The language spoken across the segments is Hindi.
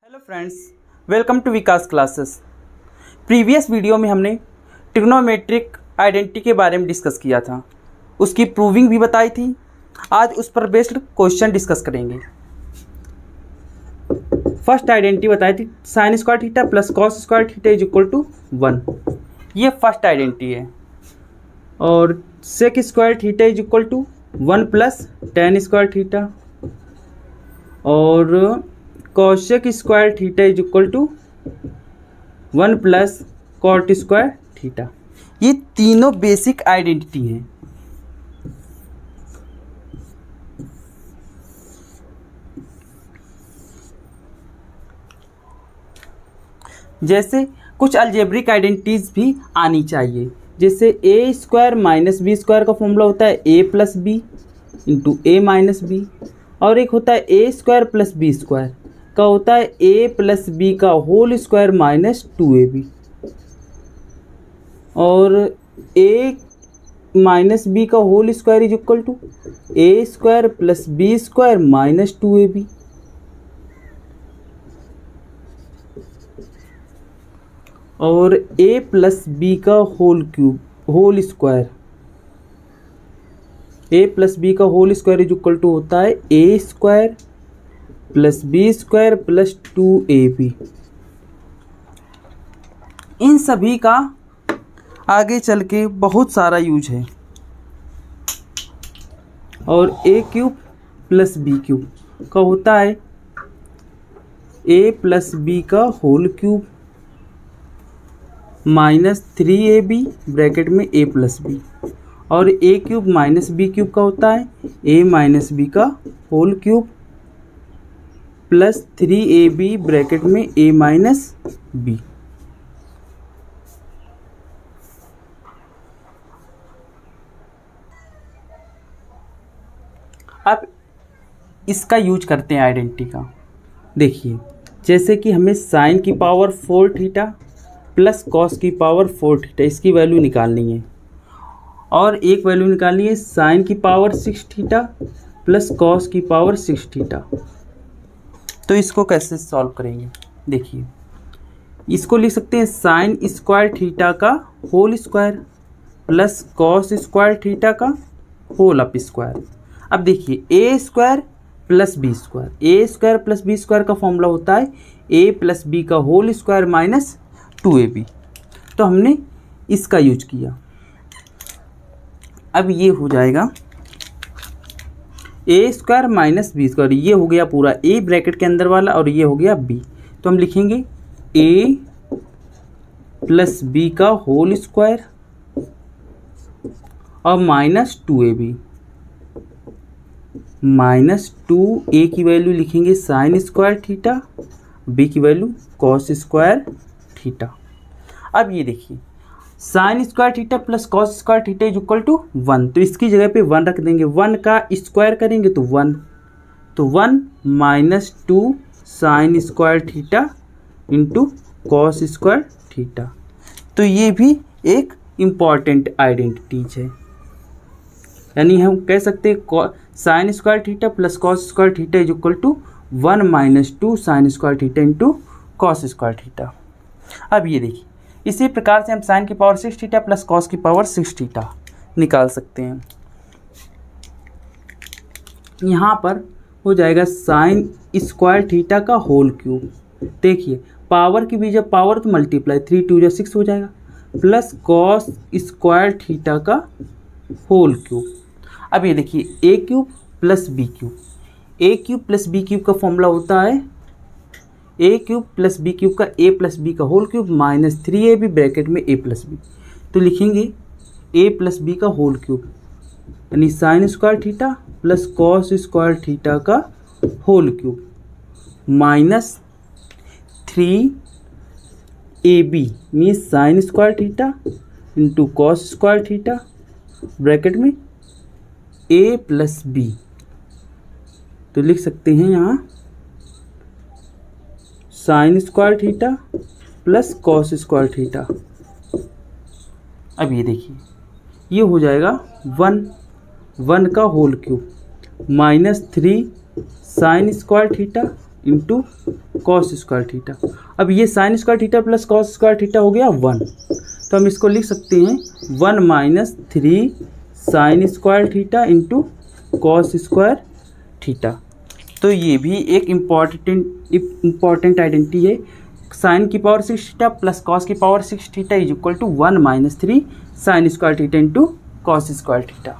Hello friends, welcome to Vikas classes. Previous video में हमने ट्रिग्नोमेट्रिक आइडेंटिटी के बारे में डिस्कस किया था, उसकी प्रूविंग भी बताई थी। आज उस पर बेस्ड क्वेश्चन डिस्कस करेंगे। फर्स्ट आइडेंटिटी बताई थी sine square theta plus cos square theta is equal to 1। ये फर्स्ट आइडेंटिटी है। और sec square theta is equal to 1 plus tan square theta, और cosec square theta is equal to 1 plus cot square theta. ये तीनों बेसिक आइडेंटिटी हैं। जैसे कुछ अलजेब्रिक आइडेंटिटीज भी आनी चाहिए, जैसे A square minus B square का फॉर्मूला होता है ए plus B into A minus B, और एक होता है A square plus B square का होता है ए प्लस बी का होल स्क्वायर माइनस 2ab, और ए माइनस बी का whole square is equal to A square plus B square minus 2ab। और ए प्लस बी का whole square, A plus B का whole square is equal to होता है A square plus B square plus 2ab। इन सभी का आगे चल के बहुत सारा यूज है। और A cube plus B cube का होता है ए प्लस बी का whole cube minus 3ab bracket में ए प्लस बी, और A cube minus B cube का होता है ए माइनस बी का whole cube plus 3ab bracket में ए माइनस बी। अब इसका यूज करते हैं आइडेंटिटी का। देखिए, जैसे कि हमें साइन की पावर 4 थीटा प्लस कॉस की पावर 4 थीटा, इसकी वैल्यू निकालनी है, और एक वैल्यू निकालनी है साइन की पावर 6 थीटा प्लस कॉस की पावर 6 थीटा। तो इसको कैसे सॉल्व करेंगे? देखिए, इसको लिख सकते हैं साइन स्क्वायर थीटा का whole square plus cos square theta का होल अप स्क्वायर। अब देखिए, a square plus B square, a square plus B square का फॉर्मूला होता है ए प्लस बी का होल स्क्वायर माइनस 2ab। तो हमने इसका यूज किया। अब ये हो जाएगा a square minus B square, ये हो गया पूरा ए ब्रैकेट के अंदर वाला, और ये हो गया बी। तो हम लिखेंगे ए प्लस बी का होल स्क्वायर और माइनस 2ab माइनस 2a की वैल्यू लिखेंगे साइन स्क्वायर थीटा, बी की वैल्यू कॉस स्क्वायर थीटा। अब ये देखिए, sine square theta plus cos square theta is equal to 1, तो इसकी जगह पे 1 रख देंगे। 1 का स्क्वायर करेंगे तो 1, तो 1 minus 2 sine square theta into cos square theta. तो ये भी एक इम्पॉर्टेंट आइडेंटिटीज है। यानी हम कह सकते हैं sine square theta plus cos square theta is equal to 1 minus 2 sine square theta into cos square theta. अब ये देखिए, इसी प्रकार से हम साइन की पावर 6 थीटा प्लस कॉस की पावर 6 थीटा निकाल सकते हैं। यहाँ पर हो जाएगा साइन स्क्वायर थीटा का होल क्यूब। देखिए, पावर की भी जब पावर तो मल्टीप्लाई 3 2 6 हो जाएगा, प्लस कॉस स्क्वायर थीटा का होल क्यूब। अब ये देखिए, a cube plus B cube, a cube plus B cube का फॉर्मूला होता है a cube plus B cube का ए प्लस बी का whole cube minus 3ab bracket में ए प्लस बी। तो लिखेंगे ए प्लस बी का होल क्यूब, यानी sine square theta plus cos square theta का whole cube minus 3ab mean sign square theta into cos square theta bracket में ए प्लस बी। तो लिख सकते हैं यहाँ sine square theta plus cos square theta. अब ये देखिए, ये हो जाएगा 1 का whole cube minus 3 sine square theta into cos square theta. अब ये sine square theta plus cos square theta हो गया 1, तो हम इसको लिख सकते हैं 1 minus 3 sine square theta into cos square theta. तो ये भी एक इम्पॉर्टेंट आइडेंटिटी है। साइन की पावर 6 थीटा प्लस कॉस की power 6 theta is equal to 1 minus 3 sine square theta into cos square theta.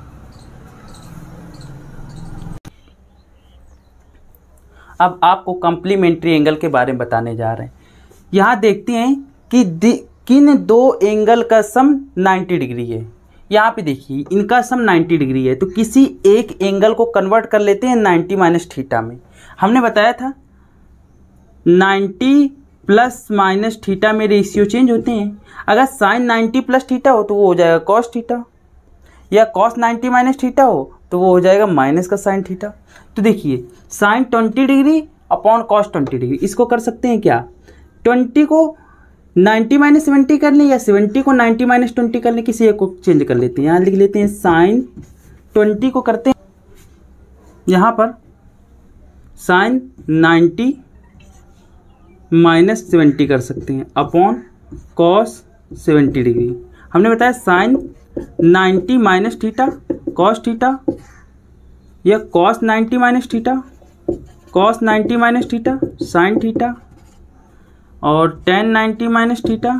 अब आपको कॉम्प्लीमेंट्री एंगल के बारे में बताने जा रहे हैं। यहाँ देखते हैं कि किन दो एंगल का सम 90 डिग्री है। यहाँ पे देखिए इनका सम 90 डिग्री है, तो किसी एक एंगल को कन्वर्ट कर लेते हैं 90 माइनस थीटा में। हमने बताया था 90 प्लस माइनस थीटा में रेशियो चेंज होते हैं। अगर साइन 90 प्लस थीटा हो तो वो हो जाएगा कॉस थीटा, या कॉस 90 माइनस थीटा हो तो वो हो जाएगा माइनस का साइन थीटा। तो देखिए sine 20 degree upon cos 20 degree, इसको कर सकते हैं क्या, 20 को 90 माइनस 70 कर लें या 70 को 90 माइनस 20 कर लें, किसी एक को चेंज कर लेते हैं। यहाँ लिख लेते हैं साइन 20 को करते हैं यहाँ पर साइन 90 माइनस 70 कर सकते हैं अपॉन कॉस 70 डिग्री। हमने बताया sine 90 minus theta cos theta, या cos 90 minus theta cos 90 minus theta sine theta, और tan 90 माइनस थीटा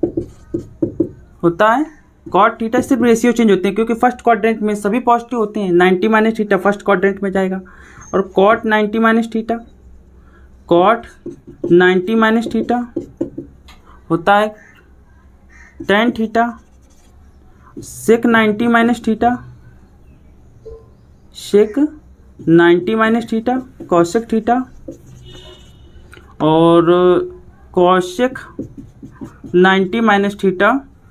होता है कॉट थीटा। सिर्फ रेशियो चेंज होते हैं क्योंकि फर्स्ट क्वाड्रेंट में सभी पॉजिटिव होते हैं। 90 माइनस थीटा फर्स्ट क्वाड्रेंट में जाएगा, और cot 90 minus theta cot 90 minus theta होता है tan theta, sec 90 minus theta sec 90 minus theta cosec theta, और कॉसेक 90 माइनस थीटा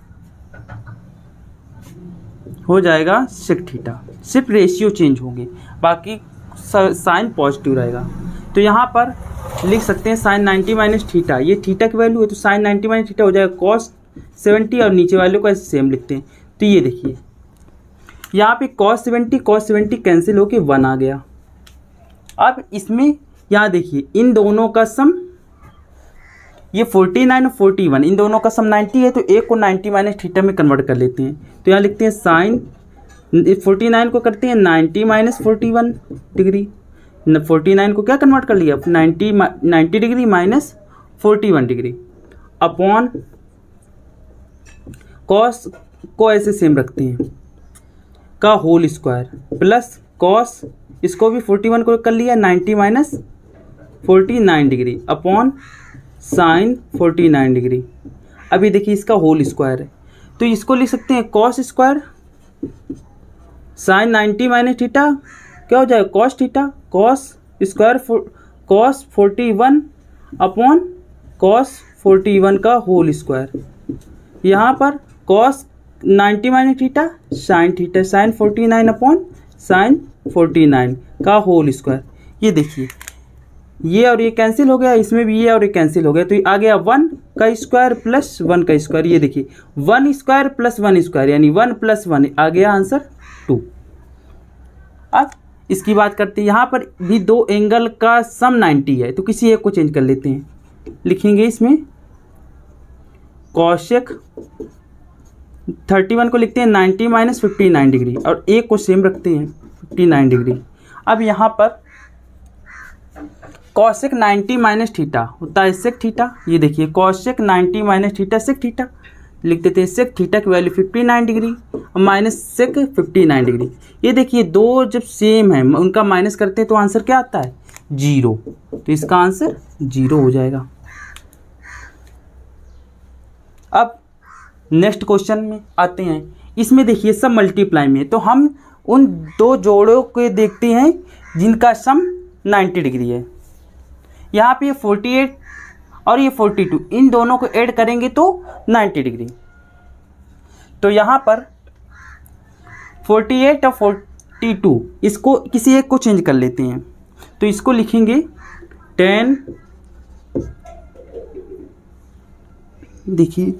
हो जाएगा सेक थीटा। सिर्फ रेशियो चेंज होंगे, बाकी साइन पॉजिटिव रहेगा। तो यहाँ पर लिख सकते हैं साइन 90 माइनस थीटा, ये थीटा की वैल्यू है, तो साइन 90 माइनस थीटा हो जाएगा कॉस 70, और नीचे वाले को ऐसे सेम लिखते हैं। तो ये देखिए यहाँ पे cos 70 कैंसिल होके 1 आ गया। अब इसमें यहाँ देखिए इन दोनों का सम, ये 49 और 41 इन दोनों का सम 90 है, तो एक को 90 माइनस थीटा में कन्वर्ट कर लेते हैं। तो यहाँ लिखते हैं साइन 49 को करते हैं 90 माइनस 41 डिग्री, 49 को क्या कन्वर्ट कर लिया 90 degree minus 41 degree upon cos को ऐसे सेम रखते हैं का होल स्क्वायर प्लस कॉस, इसको भी 41 को कर लिया 90 minus 49 degree upon sine 49 degree. अभी देखिए इसका होल स्क्वायर है, तो इसको लिख सकते हैं cos square sine 90 minus theta क्या हो जाएगा cos theta, cos square cos 41 upon cos 41 का होल स्क्वायर। यहाँ पर cos 90 minus theta sine 49 upon sine 49 का होल स्क्वायर। ये देखिए ये और ये कैंसिल हो गया, इसमें भी ये और ये कैंसिल हो गया, तो ये आ गया 1 का स्क्वायर प्लस 1 का स्क्वायर। ये देखिए 1 स्क्वायर प्लस 1 स्क्वायर यानी 1 प्लस 1 आ गया आंसर 2। अब इसकी बात करते हैं, यहाँ पर भी दो एंगल का सम 90 है, तो किसी एक को चेंज कर लेते हैं। लिखेंगे इसमें कॉसेक 31 को लिखते हैं 90 माइनस 59 डिग्री, और एक को सेम रखते हैं 59 डिग्री। अब यहाँ पर कॉसेक 90 माइनस थीटा होता है सेक थीटा। ये देखिए cosec 90 minus theta sec theta, लिख देते हैं सेक थीटा की value 59 degree minus sec 59 degree. ये देखिए दो जब सेम है उनका माइनस करते हैं तो आंसर क्या आता है 0, तो इसका आंसर 0 हो जाएगा। अब नेक्स्ट क्वेश्चन में आते हैं, इसमें देखिए सब मल्टीप्लाई में है, तो हम उन दो जोड़ों को देखते हैं जिनका सम 90 डिग्री है। यहाँ पे 48 और ये 42 इन दोनों को ऐड करेंगे तो 90 डिग्री। तो यहाँ पर 48 और 42 इसको किसी एक को चेंज कर लेते हैं, तो इसको लिखेंगे 10 देखिए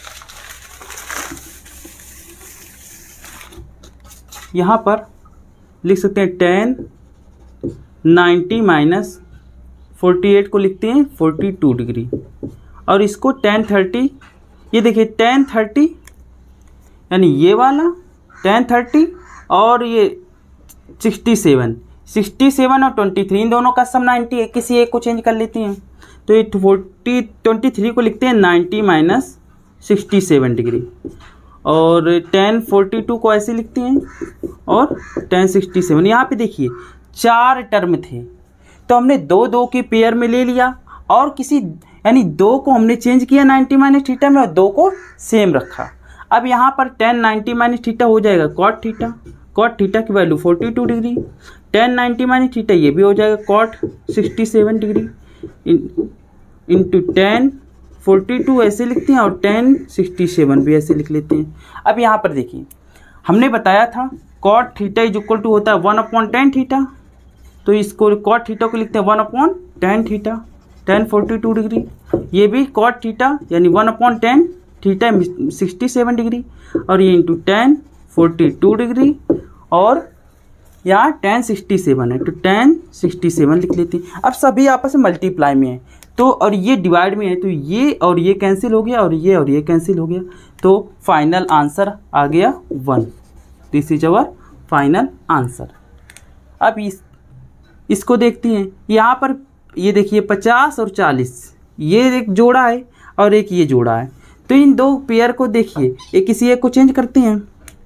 यहाँ पर लिख सकते हैं टेन 90 माइनस 48 को लिखते हैं 42 डिग्री, और इसको टेन 30, ये देखिए टेन 30 यानी ये वाला टेन 30 और ये 67 और 23 इन दोनों का सम 90 है, किसी एक को चेंज कर लेते हैं। तो ये 23 को लिखते हैं 90 माइनस 67 डिग्री, और 1042 को ऐसे लिखते हैं और 1067। यहाँ पे देखिए 4 टर्म थे, तो हमने 2 के पेयर में ले लिया, और किसी यानी 2 को हमने चेंज किया 90 माइनस थीटा में और 2 को सेम रखा। अब यहाँ पर 10 90 माइनस थीटा हो जाएगा कॉट थीटा, कॉट थीटा की वैल्यू 42 डिग्री, 10 90 माइनस थीटा ये भी हो जाएगा कॉट 67 डिग्री इंटू 10 42 ऐसे लिखते हैं और 10 67 भी ऐसे लिख लेते हैं। अब यहाँ पर देखिए हमने बताया था cot theta is equal to होता है 1/10 थीटा, तो इसको कॉट थीटा को लिखते हैं 1/10 थीटा 10 42 डिग्री, ये भी कॉट थीटा यानी 1/10 थीटा 67 डिग्री, और ये इंटू 10 42 डिग्री, और यहाँ 10 67 है तो 10 67 लिख लेते हैं। अब सभी आपस में मल्टीप्लाई में है, तो और ये डिवाइड में है, तो ये और ये कैंसिल हो गया और ये कैंसिल हो गया, तो फाइनल आंसर आ गया 1। This is our final answer. अब इसको देखते हैं, यहाँ पर ये देखिए 50 और 40 ये एक जोड़ा है और एक ये जोड़ा है, तो इन 2 पेयर को देखिए, एक किसी एक को चेंज करते हैं।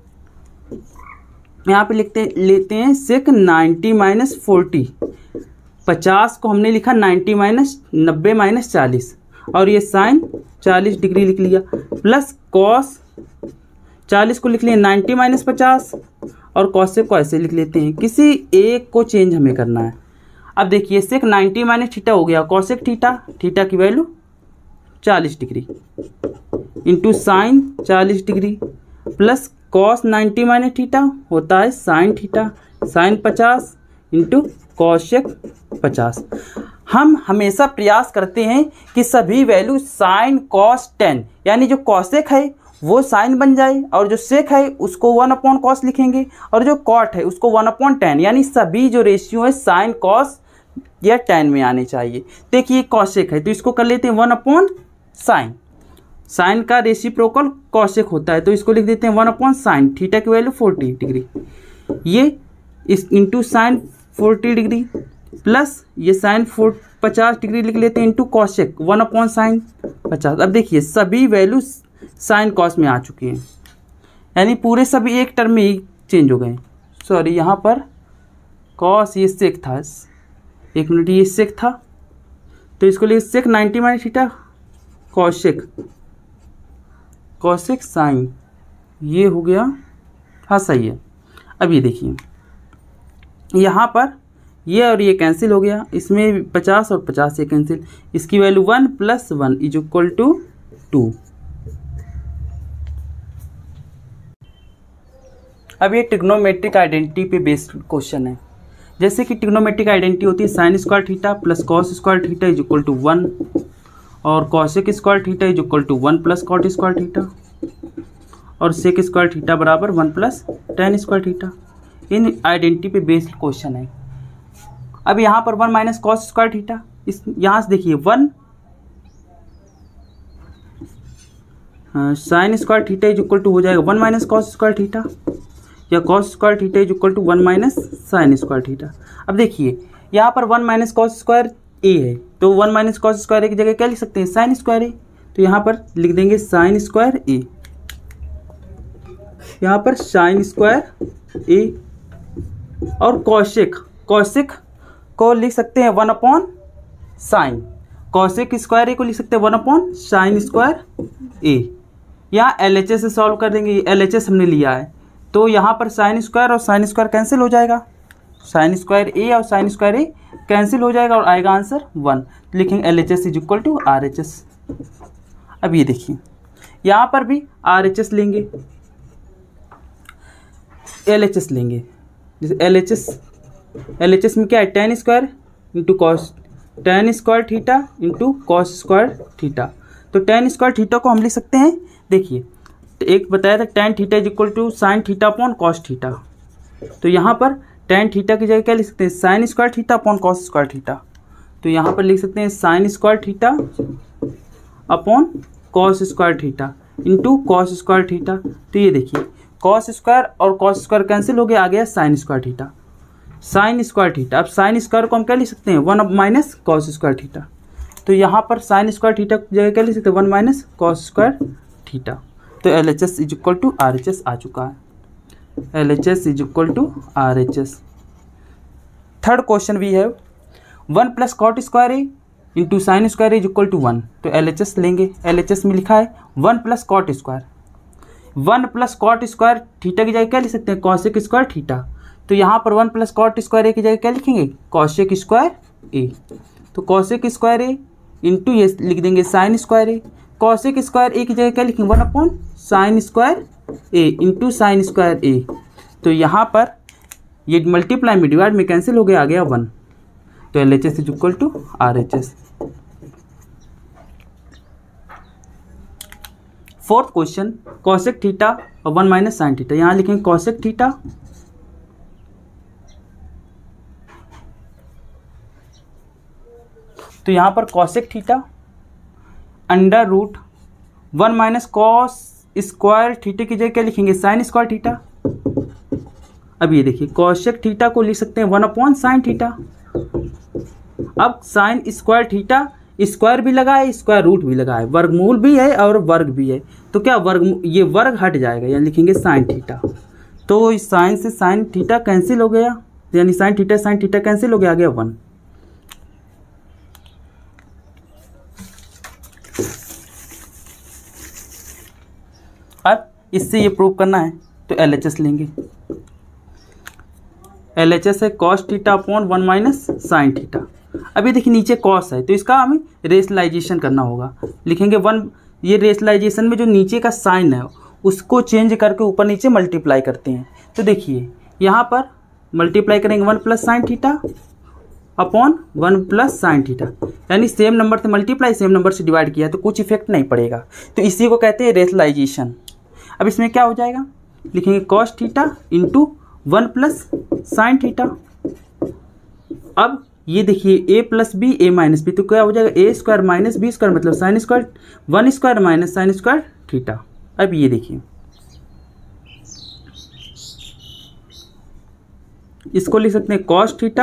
यहाँ पे लेते हैं सेक 90 माइनस 40, 50 को हमने लिखा 90 माइनस 40, और ये साइन 40 डिग्री लिख लिया, प्लस कॉस 40 को लिख लिया 90 माइनस 50, और कॉसेक को ऐसे लिख लेते हैं। किसी एक को चेंज हमें करना है। अब देखिए सेक 90 माइनस थीटा हो गया कॉसेक थीटा की value 40 degree into sine 40 degree, plus cos 90 minus theta होता है sine theta, sine 50 into cosec 50। हम हमेशा प्रयास करते हैं कि सभी वैल्यू साइन कॉस टेन, यानी जो कॉसेक है वो साइन बन जाए, और जो सेक है उसको 1/cos लिखेंगे, और जो कॉट है उसको 1/10, यानी सभी जो रेशियो है साइन कॉस या टेन में आने चाहिए। देखिए कॉसेक है तो इसको कर लेते हैं 1/sin, साइन का रेसिप्रोकल कॉसेक होता है, तो इसको लिख देते हैं 1/sin, थीटा की वैल्यू 40 डिग्री, ये इस इंटू साइन 40 डिग्री, प्लस ये साइन 50 डिग्री लिख लेते हैं इंटू कॉसेक 1/sin 50। अब देखिए सभी वैल्यू साइन कॉस में आ चुकी हैं, यानी पूरे सभी एक टर्म में ही चेंज हो गए। सॉरी, यहाँ पर कॉस ये सेक था, एक मिनट, ये सेक था, तो इसको लिए sec 90 minus theta cosec sine, ये हो गया, हाँ सही है। अब ये देखिए यहाँ पर ये और ये कैंसिल हो गया, इसमें 50 और 50 से कैंसिल, इसकी वैल्यू 1 + 1 इज इक्वल टू 2। अब ये ट्रिग्नोमेट्रिक आइडेंटिटी पे बेस्ड क्वेश्चन है। जैसे कि ट्रिग्नोमेट्रिक आइडेंटिटी होती है sine square theta plus cos square theta is equal to 1, और cosec square theta is equal to 1 + cot square theta, और सेक स्क्वायर थीटा बराबर 1 + tan स्क्वायर थीटा। इन आइडेंटिटी पे बेस्ड क्वेश्चन है। अब यहाँ पर 1 - कॉस स्क्वायर थीटा, इस यहाँ से देखिए 1 sine square theta is equal to हो जाएगा 1 - कॉस स्क्वायर थीटा, या cos square theta is equal to 1 - sine square theta. अब देखिए यहाँ पर 1 - कॉस स्क्वायर ए है, तो 1 - कॉस स्क्वायर ए की जगह क्या लिख सकते हैं, साइन स्क्वायर ए, तो यहाँ पर लिख देंगे साइन स्क्वायर ए, यहाँ पर साइन स्क्वायर ए, और कॉसेक को लिख सकते हैं 1/sin, कॉसेक स्क्वायर ए को लिख सकते हैं 1/sin स्क्वायर ए। यहाँ LHS से सॉल्व कर देंगे, LHS हमने लिया है, तो यहाँ पर साइन स्क्वायर और साइन स्क्वायर कैंसिल हो जाएगा, साइन स्क्वायर ए और साइन स्क्वायर ए कैंसिल हो जाएगा और आएगा आंसर 1। लिखेंगे LHS is equal to RHS। अब ये देखिए यहाँ पर भी RHS लेंगे, LHS लेंगे, जैसे LHS में क्या है, tan square into cos, tan square theta into cos square theta. तो tan स्क्वायर थीटा को हम लिख सकते हैं, देखिए एक बताया था tan theta is equal to sine theta upon cos theta, तो यहाँ पर टेन थीटा की जगह क्या लिख सकते हैं, sine square theta upon cos square theta. तो यहाँ पर लिख सकते हैं sine square theta upon cos square theta into cos square theta. तो ये देखिए कॉस स्क्वायर और कॉस स्क्वायर कैंसिल हो गया, आ गया sine square theta, sine square theta. अब साइन स्क्वायर को हम क्या लिख सकते हैं, one minus cos square theta. तो यहाँ पर साइन स्क्वायर थीटा की जगह क्या लिख सकते हैं, one minus cos square theta. तो LHS is equal to RHS आ चुका है। LHS is equal to RHS। Third question भी है, 1 plus cot square a into sine square is equal to 1। तो LHS लेंगे। LHS में लिखा है 1 plus cot square, 1 plus cot square theta की जगह क्या लिख सकते हैं, कॉसेक स्क्वायर थीटा। तो यहाँ पर 1 प्लस कॉट स्क्वायर ए की जगह क्या लिखेंगे, कॉसेक स्क्वायर ए। तो कॉसेक स्क्वायर ए इंटू ये लिख देंगे sine square a. Cosec square a की जगह क्या लिखेंगे, 1 upon sine square a into sine square a. तो यहाँ पर ये मल्टीप्लाई में डिवाइड में कैंसिल हो गया, आ गया 1। तो LHS is equal to RHS। Fourth question, cosec theta और 1 माइनस साइन थीटा। यहाँ लिखेंगे कॉसेक थीटा तो यहाँ पर cosec theta under root 1 minus cos square theta की जगह क्या लिखेंगे, साइन स्क्वायर थीटा। अब ये देखिए कॉसेक थीटा को लिख सकते हैं 1 अपॉन साइन थीटा। अब साइन स्क्वायर थीटा स्क्वायर भी लगा है, स्क्वायर रूट भी लगा है, वर्गमूल भी है और वर्ग भी है। तो क्या ये वर्ग हट जाएगा, यानी लिखेंगे साइन थीटा। तो इस साइन से साइन थीटा कैंसिल हो गया, यानी साइन थीटा कैंसिल हो गया, आ गया 1। अब इससे ये प्रूव करना है तो LHS लेंगे। LHS है cos theta upon 1 minus sine theta. अभी देखिए नीचे कॉस है तो इसका हमें रेशनलाइजेशन करना होगा। लिखेंगे 1, ये रेशनलाइजेशन में जो नीचे का साइन है उसको चेंज करके ऊपर नीचे मल्टीप्लाई करते हैं। तो देखिए यहाँ पर मल्टीप्लाई करेंगे 1 plus sine theta upon 1 plus sine theta, यानी सेम नंबर से मल्टीप्लाई सेम नंबर से डिवाइड किया तो कुछ इफेक्ट नहीं पड़ेगा। तो इसी को कहते हैं रेशनलाइजेशन। अब इसमें क्या हो जाएगा, लिखेंगे cos theta into 1 plus sine theta. अब ये देखिए a plus b a minus b, तो क्या हो जाएगा a square minus B square मतलब sine square 1 square minus sine square theta. अब ये देखिए इसको लिख सकते हैं कॉस थीटा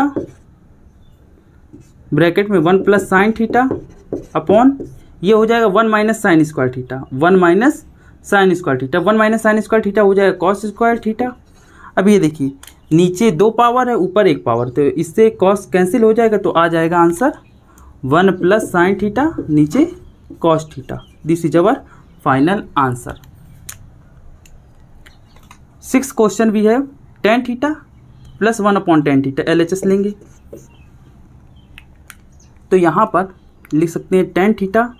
ब्रैकेट में 1 प्लस साइन थीटा अपॉन ये हो जाएगा 1 minus sine square theta, 1 minus sine square theta, 1 minus sine square theta हो जाएगा कॉस स्क्वायर थीटा। अब ये देखिए नीचे 2 पावर है ऊपर 1 पावर, तो इससे कॉस कैंसिल हो जाएगा तो आ जाएगा आंसर 1 प्लस साइन थीटा नीचे cos theta. This is our final answer. 6th question भी है tan theta plus 1 upon tan theta. LHS लेंगे तो यहाँ पर लिख सकते हैं tan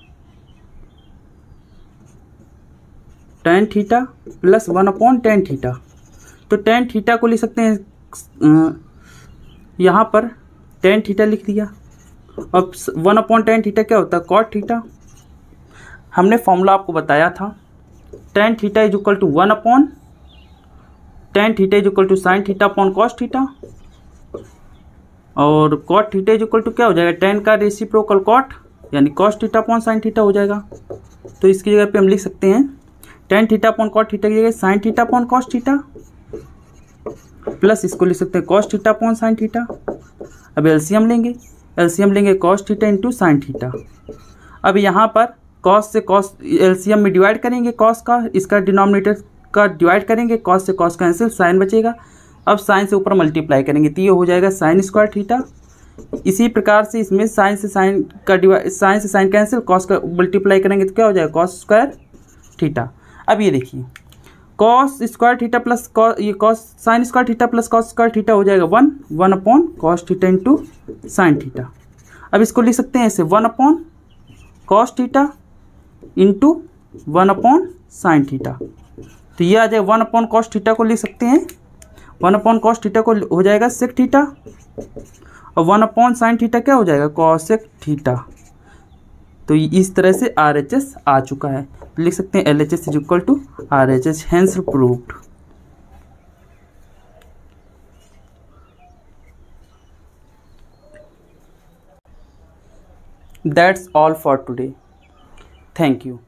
theta plus 1 upon tan theta. तो टेन थीटा को लिख सकते हैं यहाँ पर टेन थीटा लिख दिया। अब 1 अपॉन टेन थीटा क्या होता है, कॉट थीटा। हमने फॉर्मूला आपको बताया था, tan theta is equal to 1 upon tan theta is equal to sine theta upon cos theta, और cot theta is equal to क्या हो जाएगा, टेन का रेसिप्रोकल कॉट यानी cos theta upon sine theta हो जाएगा। तो इसकी जगह पे हम लिख सकते हैं tan theta upon cot theta की जगह sine theta upon cos theta plus इसको लिख सकते हैं cos theta upon sine theta. अब एलसीएम लेंगे cos theta into sine theta. अब यहाँ पर कॉस से कॉस एलसीएम में डिवाइड करेंगे, कॉस का इसका डिनोमिनेटर का डिवाइड करेंगे, कॉस से कॉस कैंसिल, साइन बचेगा। अब साइन से ऊपर मल्टीप्लाई करेंगे तो ये हो जाएगा साइन स्क्वायर थीटा। इसी प्रकार से इसमें साइन से साइन का डिवाइड, साइन से साइन कैंसिल, कॉस का मल्टीप्लाई करेंगे तो क्या हो जाएगा कॉस स्क्वायर थीटा। अब ये देखिए कॉस स्क्वायर थीटा प्लस ये cos sine square theta plus cos square theta हो जाएगा 1 upon cos theta into sine theta. अब इसको लिख सकते हैं ऐसे 1 upon cos theta into 1 upon sine theta. तो ये आ जाएगा 1 अपॉन कॉस थीटा को लिख सकते हैं 1 अपॉन कॉस थीटा को हो जाएगा सेक थीटा, और 1 अपॉन साइन थीटा क्या हो जाएगा कॉसेक थीटा। तो इस तरह से RHS आ चुका है। तो लिख सकते हैं LHS is equal to RHS, hence proved. That's all for today. Thank you.